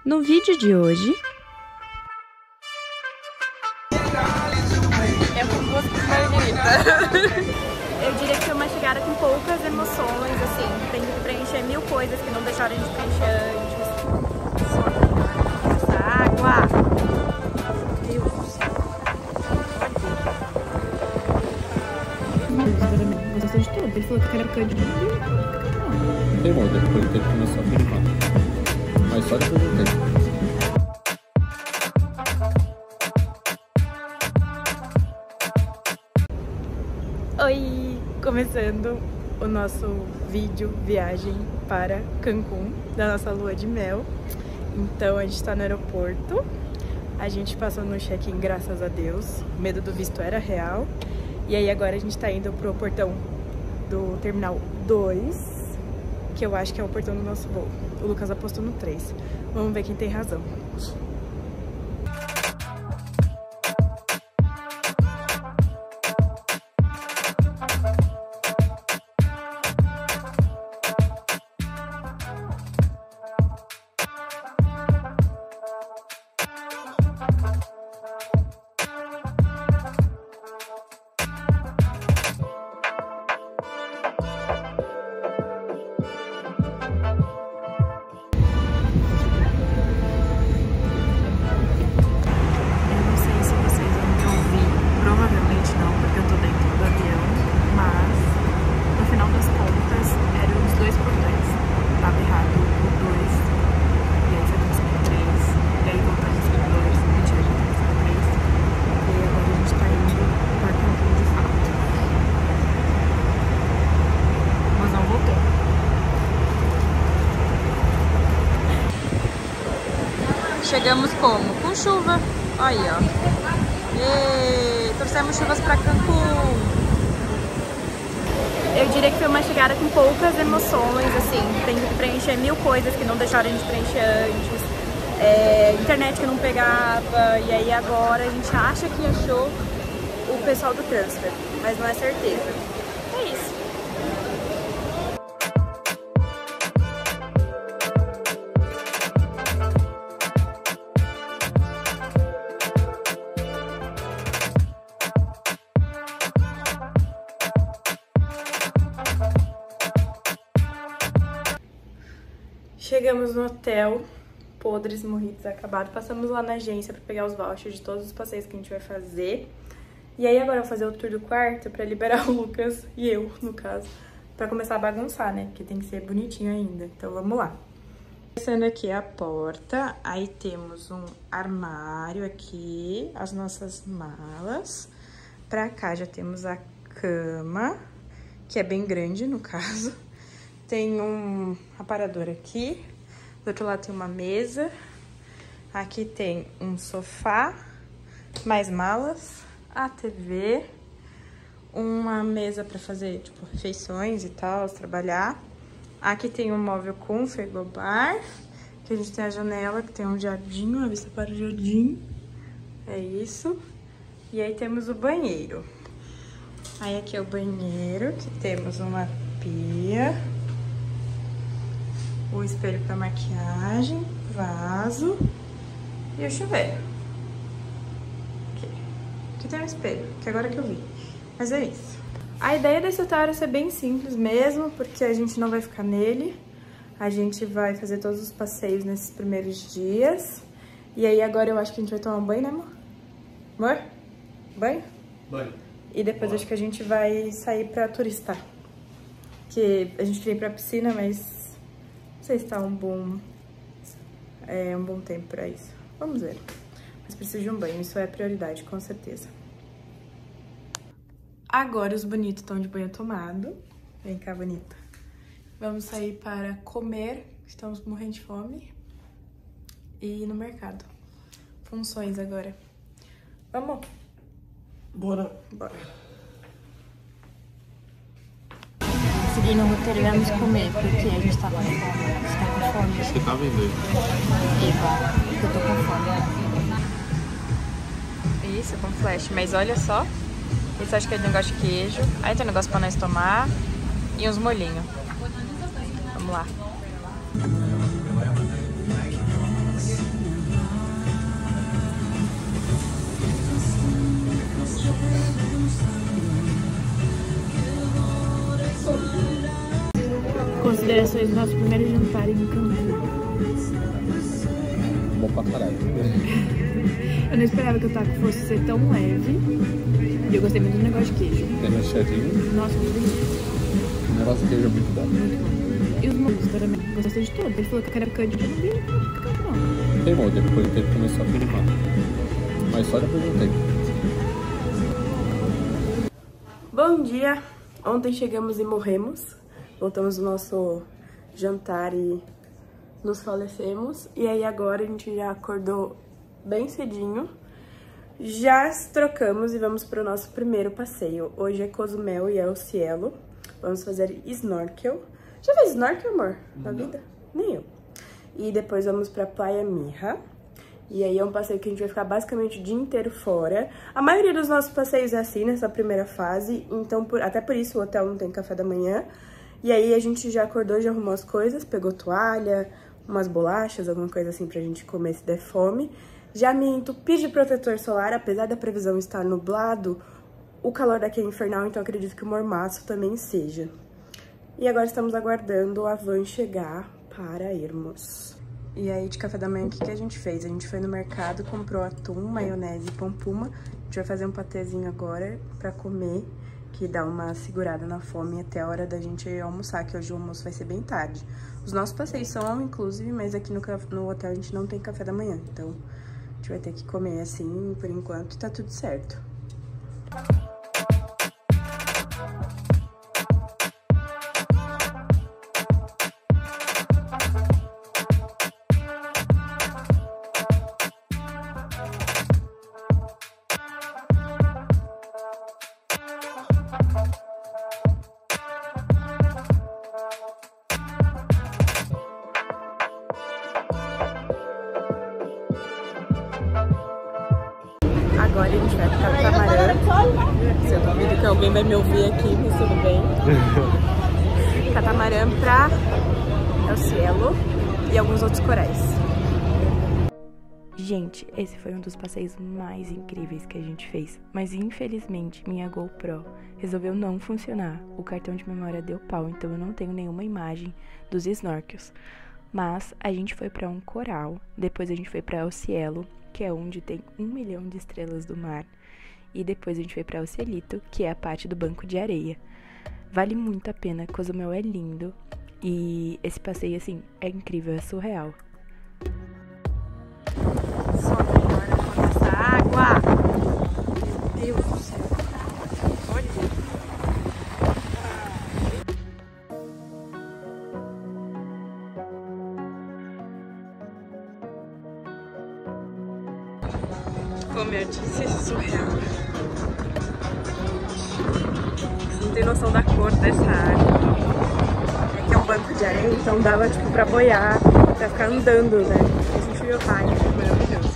No vídeo de hoje... É com gosto de margarita. Eu diria que foi uma chegada com poucas emoções, assim. Tem que preencher 1000 coisas que não deixaram de preencher antes. Essa água! Meu Deus do céu. Gostou de tudo? Ele falou que era cândido. Não tem molde, depois tem que começar a firmar. Mas só depois do tempo. Oi! Começando o nosso vídeo viagem para Cancún, da nossa lua de mel. Então a gente tá no aeroporto, a gente passou no check-in, graças a Deus, o medo do visto era real. E aí agora a gente tá indo pro portão do Terminal 2, que eu acho que é o portão do nosso voo. O Lucas apostou no 3. Vamos ver quem tem razão. Chegamos como? Com chuva. Aí, ó. E trouxemos chuvas pra Cancún. Eu diria que foi uma chegada com poucas emoções, assim. Tem que preencher 1000 coisas que não deixaram de preencher antes. Internet que não pegava. E aí agora a gente acha que achou o pessoal do transfer, mas não é certeza. É isso. Chegamos no hotel, podres, morridos, acabados. Passamos lá na agência pra pegar os vouchers de todos os passeios que a gente vai fazer. E aí agora eu vou fazer o tour do quarto pra liberar o Lucas e eu, no caso, pra começar a bagunçar, né? Porque tem que ser bonitinho ainda. Então vamos lá. Começando aqui a porta, aí temos um armário aqui, as nossas malas. Pra cá já temos a cama, que é bem grande no caso. Tem um aparador aqui, do outro lado tem uma mesa, aqui tem um sofá, mais malas, a TV, uma mesa para fazer, tipo, refeições e tal, trabalhar. Aqui tem um móvel com frigobar, que a gente tem a janela, que tem um jardim, uma vista para o jardim, é isso. E aí temos o banheiro. Aí aqui é o banheiro, que temos uma pia, o espelho para maquiagem, vaso e o chuveiro. Aqui tem um espelho, que agora que eu vi. Mas é isso. A ideia desse hotel era ser bem simples mesmo, porque a gente não vai ficar nele. A gente vai fazer todos os passeios nesses primeiros dias. E aí agora eu acho que a gente vai tomar um banho, né, amor? Amor? Banho? Banho. E depois acho que a gente vai sair pra turistar. Que a gente queria ir pra piscina, mas... não sei se tá um bom tempo pra isso. Vamos ver. Mas preciso de um banho, isso é prioridade, com certeza. Agora os bonitos estão de banho tomado. Vem cá, bonita. Vamos sair para comer, estamos morrendo de fome. E ir no mercado. Funções agora. Vamos? Bora. Bora. Seguindo o roteiro, vamos comer, porque a gente tá com fome. Você tá com fome? Acho que tá vendo aí. Eva, eu tô com fome. Isso, com flash. Mas olha só. Esse acho que é negócio de queijo. Aí tem um negócio pra nós tomar. E uns molhinhos. Vamos lá. Considerações do nosso primeiro jantar em Cancún. Bom pra caralho. Eu não esperava que o taco fosse ser tão leve. E eu gostei muito do negócio de queijo. Tem recheadinho. Nossa, muito delícia. O negócio de queijo é muito bom. Muito bom. E os molhos também. Gostei de tudo. Ele falou que era picante, eu não vi picante não. Tem molho, depois do tempo começou a queimar. Mas só depois do tempo. Bom dia! Ontem chegamos e morremos. Voltamos do nosso jantar e nos falecemos. E aí agora a gente já acordou bem cedinho. Já trocamos e vamos para o nosso primeiro passeio. Hoje é Cozumel e El Cielo. Vamos fazer snorkel. Já fez snorkel, amor? Na vida? Nem eu. E depois vamos pra Playa Mija. E aí é um passeio que a gente vai ficar basicamente o dia inteiro fora. A maioria dos nossos passeios é assim, nessa primeira fase. Então, até por isso o hotel não tem café da manhã. E aí a gente já acordou, já arrumou as coisas. Pegou toalha, umas bolachas, alguma coisa assim pra gente comer se der fome. Já me entupi de protetor solar, apesar da previsão estar nublado. O calor daqui é infernal, então acredito que o mormaço também seja. E agora estamos aguardando a van chegar para irmos. E aí, de café da manhã, o que a gente fez? A gente foi no mercado, comprou atum, maionese e pão puma. A gente vai fazer um patezinho agora pra comer, que dá uma segurada na fome até a hora da gente almoçar, que hoje o almoço vai ser bem tarde. Os nossos passeios são all inclusive, mas aqui no hotel a gente não tem café da manhã. Então, a gente vai ter que comer assim, por enquanto, tá tudo certo. Agora a gente vai ficar no catamarã. Se eu duvido que alguém vai me ouvir aqui, mas tudo bem. Catamarã pra El Cielo e alguns outros corais. Gente, esse foi um dos passeios mais incríveis que a gente fez. Mas infelizmente minha GoPro resolveu não funcionar. O cartão de memória deu pau, então eu não tenho nenhuma imagem dos snorkels. Mas a gente foi pra um coral, depois a gente foi pra El Cielo, que é onde tem 1 milhão de estrelas do mar. E depois a gente foi pra El Cielito, que é a parte do banco de areia. Vale muito a pena, Cozumel é lindo. E esse passeio, assim, é incrível, é surreal. Só que agora eu vou nessa água. Meu Deus do céu. Olha. Como eu disse, surreal. Você não tem noção da cor dessa água. É que é um banco de areia, então dava tipo pra boiar, pra ficar andando, né? A gente viu raio, maravilhoso.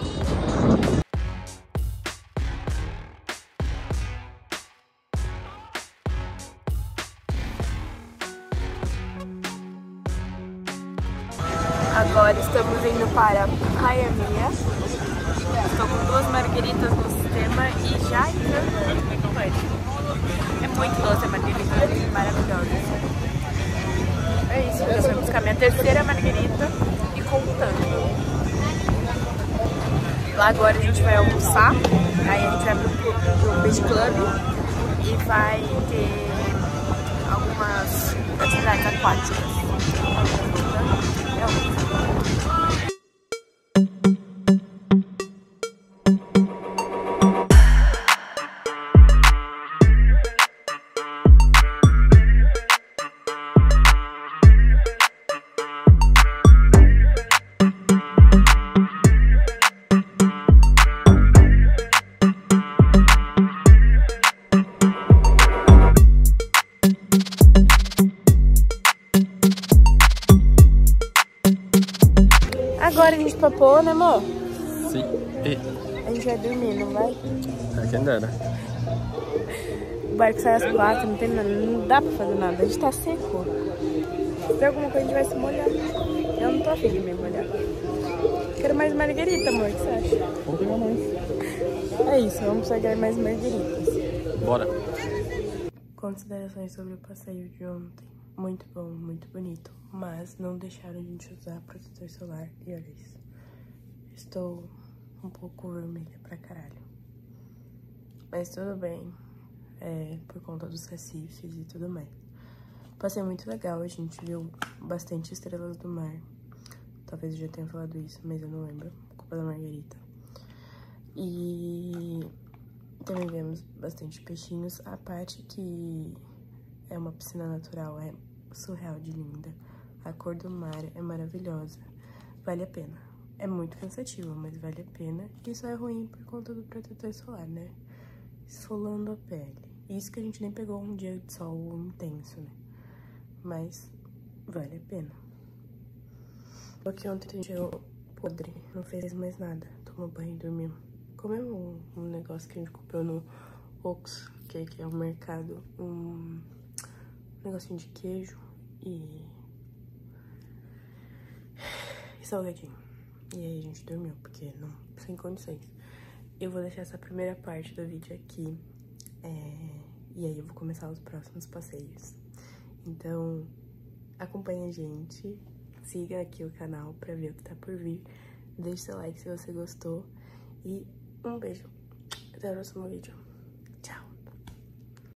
Agora estamos indo para Playa Mija. Estou com 2 margueritas no sistema e já entrando no banho. É muito doce a marguerita, é maravilhosa. É isso, eu vou buscar minha terceira marguerita e contando. Lá agora a gente vai almoçar, aí a gente vai pro Beach Club e vai ter algumas atividades aquáticas. Agora a gente papou, né, amor? Sim. A gente vai dormir, não vai? É quem dera. O barco sai às 4, não tem nada, não dá pra fazer nada, a gente tá seco. Se tem alguma coisa a gente vai se molhar. Eu não tô afim de me molhar. Quero mais marguerita, amor, o que você acha? Vamos pegar mais. É isso, vamos pegar mais margueritas. Bora. Considerações sobre o passeio de ontem. muito bom, muito bonito, mas não deixaram a gente usar protetor solar e olha isso. Estou um pouco vermelha pra caralho. Mas tudo bem, por conta dos recifes e tudo mais. Passeio muito legal, a gente viu bastante estrelas do mar. Talvez eu já tenha falado isso, mas eu não lembro. Culpa da Margarita. E também vemos bastante peixinhos. A parte que é uma piscina natural é surreal de linda. A cor do mar é maravilhosa. Vale a pena. É muito cansativo, mas vale a pena. E só é ruim por conta do protetor solar, né? Esfolando a pele. Isso que a gente nem pegou um dia de sol intenso, né? Mas vale a pena. Porque ontem a gente chegou podre, não fez mais nada. Tomou banho e dormiu. Comemos um negócio que a gente comprou no Ox, que é o mercado. Um negocinho de queijo e salgadinho. E aí a gente dormiu, porque não, sem condições. Eu vou deixar essa primeira parte do vídeo aqui. E aí eu vou começar os próximos passeios. Então, acompanha a gente, siga aqui o canal pra ver o que tá por vir. Deixe seu like se você gostou. E um beijo. Até o próximo vídeo.